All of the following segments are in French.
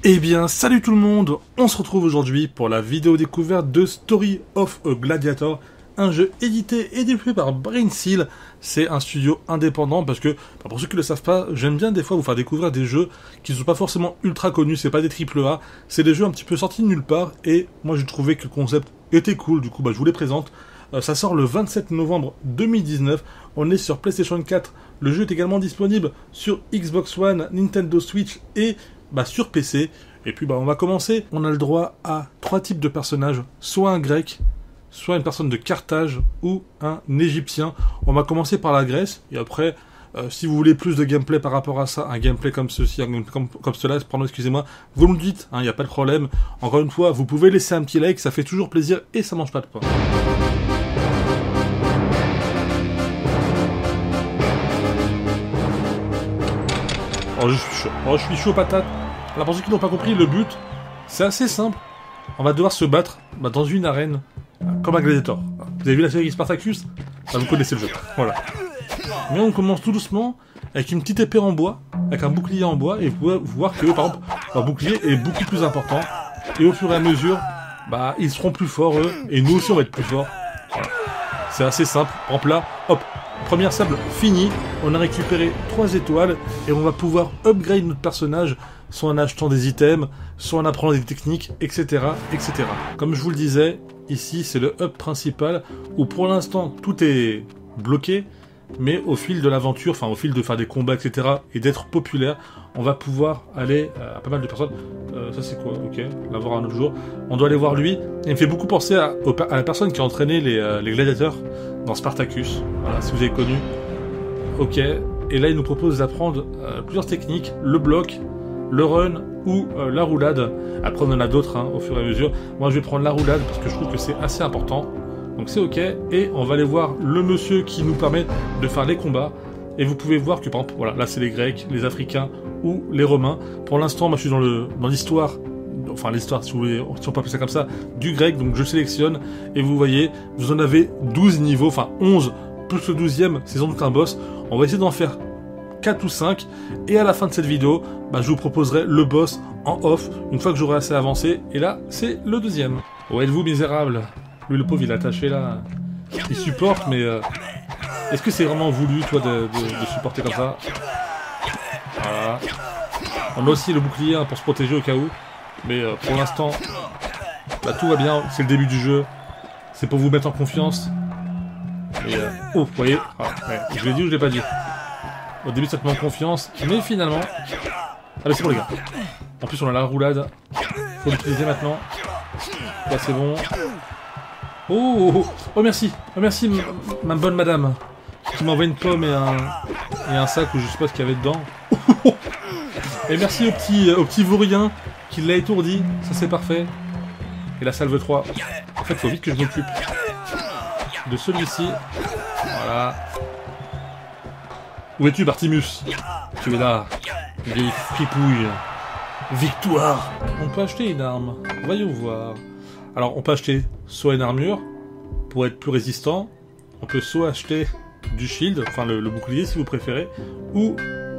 Eh bien, salut tout le monde, on se retrouve aujourd'hui pour la vidéo découverte de Story of a Gladiator, un jeu édité et développé par Brainseal. C'est un studio indépendant parce que, pour ceux qui ne le savent pas, j'aime bien des fois vous faire découvrir des jeux qui ne sont pas forcément ultra connus, c'est pas des AAA, c'est des jeux un petit peu sortis de nulle part, et moi j'ai trouvé que le concept était cool, du coup je vous les présente. Ça sort le 27 novembre 2019, on est sur PlayStation 4, le jeu est également disponible sur Xbox One, Nintendo Switch et sur PC. Et puis on va commencer. On a le droit à 3 types de personnages, soit un grec, soit une personne de Carthage ou un égyptien. On va commencer par la Grèce et après si vous voulez plus de gameplay par rapport à ça, un gameplay comme ceci, comme cela, pardon, excusez-moi, vous me le dites, il n'y a pas de problème. Encore une fois, vous pouvez laisser un petit like, ça fait toujours plaisir et ça mange pas de pain. Oh, je suis chaud patate. Alors pour ceux qui n'ont pas compris, le but, c'est assez simple. On va devoir se battre dans une arène, comme un gladiator. Vous avez vu la série Spartacus? Vous connaissez le jeu. Voilà. Mais on commence tout doucement, avec une petite épée en bois, avec un bouclier en bois, et vous pouvez voir que, par exemple, leur bouclier est beaucoup plus important. Et au fur et à mesure, ils seront plus forts, eux, et nous aussi on va être plus forts. Voilà. C'est assez simple. Par exemple là, hop, première sable finie, on a récupéré 3 étoiles et on va pouvoir upgrade notre personnage, soit en achetant des items, soit en apprenant des techniques, etc., etc. Comme je vous le disais, ici c'est le hub principal où pour l'instant tout est bloqué, mais au fil de l'aventure, au fil de faire des combats, etc., et d'être populaire, on va pouvoir aller à pas mal de personnes. Ça c'est quoi? Ok, on va voir un autre jour. On doit aller voir lui. Et il me fait beaucoup penser à la personne qui a entraîné les gladiateurs dans Spartacus. Voilà, si vous avez connu. Ok, et là il nous propose d'apprendre plusieurs techniques, le bloc, le run ou la roulade. Après on en a d'autres au fur et à mesure. Moi je vais prendre la roulade parce que je trouve que c'est assez important. Donc c'est ok, et on va aller voir le monsieur qui nous permet de faire les combats. Et vous pouvez voir que par exemple, voilà, là c'est les Grecs, les Africains ou les Romains. Pour l'instant, moi je suis dans l'histoire, l'histoire si on peut appeler ça comme ça, du grec, donc je sélectionne, et vous voyez, vous en avez 12 niveaux, 11, plus le 12e, c'est sans doute un boss. On va essayer d'en faire 4 ou 5, et à la fin de cette vidéo, je vous proposerai le boss en off, une fois que j'aurai assez avancé, et là, c'est le 2e. Où êtes-vous, misérable? Lui, le pauvre, il est attaché là. Il supporte, mais est-ce que c'est vraiment voulu, toi, de supporter comme ça? Voilà. On a aussi le bouclier pour se protéger au cas où. Mais pour l'instant, tout va bien. C'est le début du jeu. C'est pour vous mettre en confiance. Et, vous voyez, je l'ai dit ou je l'ai pas dit? Au début, ça te met en confiance. Mais finalement... Allez, c'est bon, les gars. En plus, on a la roulade. Faut l'utiliser maintenant. Là, c'est bon. Oh merci, ma bonne madame, qui m'envoie une pomme et un sac où je sais pas ce qu'il y avait dedans. Et merci au petit vaurien qui l'a étourdi, ça c'est parfait. Et la salve 3. En fait, faut vite que je m'occupe de celui-ci. Voilà. Où es-tu, Bartimus? Tu es là, vieille fripouille. Victoire. On peut acheter une arme. Voyons voir. Alors, on peut acheter soit une armure, pour être plus résistant, on peut soit acheter du shield, le bouclier si vous préférez, ou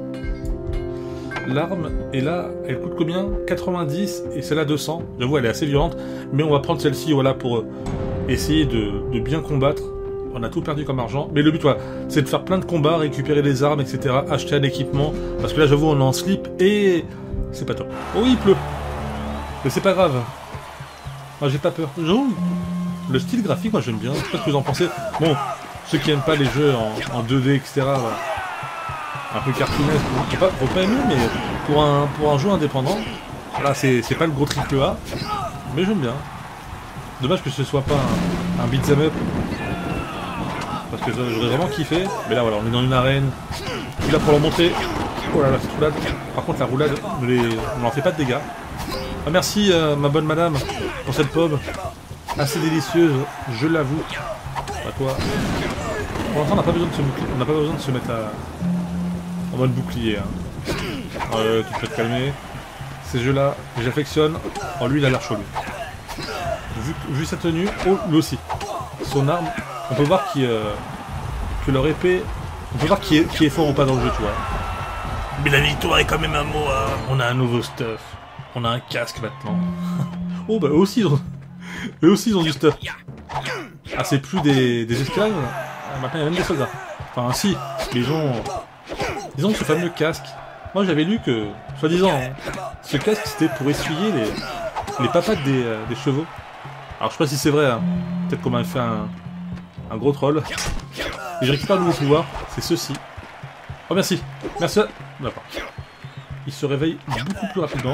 l'arme, et là, elle coûte combien? 90, et celle-là 200. J'avoue, elle est assez violente, mais on va prendre celle-ci, voilà, pour essayer de bien combattre. On a tout perdu comme argent, mais le but, c'est de faire plein de combats, récupérer des armes, etc., acheter un équipement, parce que là, j'avoue, on est en slip, et c'est pas top. Oh, il pleut, mais c'est pas grave. Moi j'ai pas peur. Le style graphique, moi j'aime bien. Je sais pas ce que vous en pensez. Bon, ceux qui aiment pas les jeux en 2D, etc. Un peu cartoonesque, faut pas aimer, mais pour un jeu indépendant, là c'est pas le gros triple A, mais j'aime bien. Dommage que ce soit pas un beat'em up, parce que j'aurais vraiment kiffé. Mais là voilà, on est dans une arène. Je suis là pour leur montrer. Oh là là, cette roulade. Par contre la roulade, on n'en fait pas de dégâts. Ah, merci ma bonne madame pour cette pomme assez délicieuse, je l'avoue. À toi. Pour l'instant on n'a pas besoin de se mettre en mode bouclier. Tu peux te calmer. Ces jeux là, j'affectionne. Oh lui il a l'air chelou. Vu sa tenue, oh lui aussi. Son arme, on peut voir que leur épée, on peut voir qui est fort ou pas dans le jeu, tu vois. Mais la victoire est quand même un mot, on a un nouveau stuff. On a un casque maintenant. Oh bah eux aussi ils ont du stuff. Ah c'est plus des esclaves, maintenant il y a même des soldats. Enfin si, ils ont ce fameux casque. Moi j'avais lu que, soi-disant, hein, ce casque c'était pour essuyer les papates des chevaux. Alors je sais pas si c'est vrai, hein. Peut-être qu'on m'a fait un gros troll. Et je récupère de nouveau pouvoir, c'est ceci. Oh merci, merci. D'accord. Il se réveille beaucoup plus rapidement.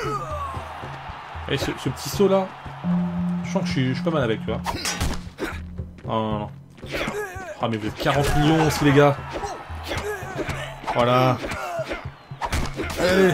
Et ce petit saut là, je sens que je suis pas mal avec, tu vois. Non. Ah mais vous êtes 40 millions aussi les gars. Voilà. Allez.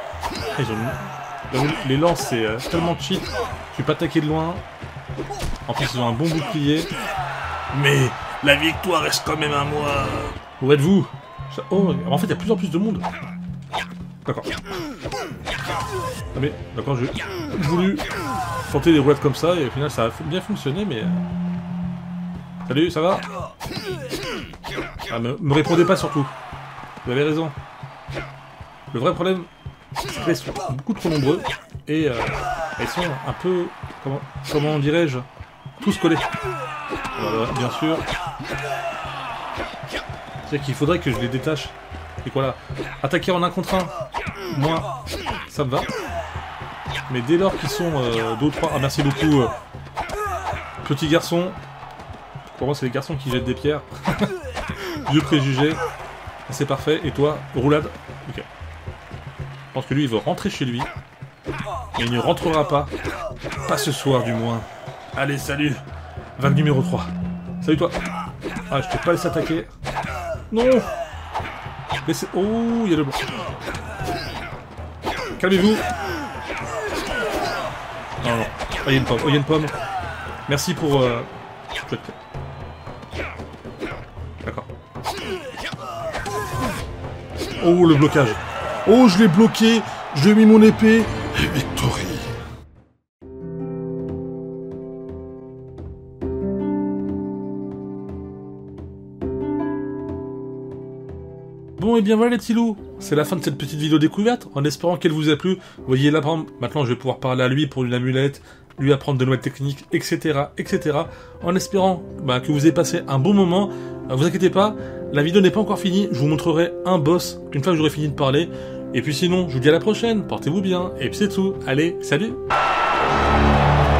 Les lances c'est tellement cheat. Tu peux attaquer de loin. En plus ils ont un bon bouclier. Mais la victoire reste quand même à moi. Où êtes-vous? Oh, en fait il y a plus en plus de monde. D'accord. Ah mais, d'accord, j'ai voulu tenter des roulades comme ça et au final ça a bien fonctionné mais... Salut, ça va? Ah, me répondez pas surtout. Vous avez raison. Le vrai problème, c'est qu'ils sont beaucoup trop nombreux et ils sont un peu... Comment dirais-je? Tous collés. Voilà, bien sûr. C'est-à-dire qu'il faudrait que je les détache. Et voilà. Attaquer en 1 contre 1, moi, ça me va. Mais dès lors qu'ils sont 2 ou 3... Ah, merci beaucoup, petit garçon. Pour moi, c'est les garçons qui jettent des pierres. Vieux préjugé. C'est parfait. Et toi, roulade. Ok. Je pense que lui, il veut rentrer chez lui. Mais il ne rentrera pas. Pas ce soir, du moins. Allez, salut. Vague numéro 3. Salut, toi. Ah, je t'ai pas laissé attaquer. Non. Laissez... Oh, il y a le blanc. Calmez-vous. Non. Oh, il y a une pomme. Oh, il y a une pomme. Merci pour... D'accord. Oh, le blocage. Oh, je l'ai bloqué. Je lui ai mis mon épée. Et victory. Bon et bien voilà les petits loups, c'est la fin de cette petite vidéo découverte, en espérant qu'elle vous a plu. Vous voyez là par exemple, maintenant je vais pouvoir parler à lui pour une amulette, lui apprendre de nouvelles techniques, etc. etc. En espérant que vous ayez passé un bon moment. Vous inquiétez pas, la vidéo n'est pas encore finie, je vous montrerai un boss une fois que j'aurai fini de parler. Et puis sinon, je vous dis à la prochaine, portez-vous bien, et puis c'est tout, allez, salut!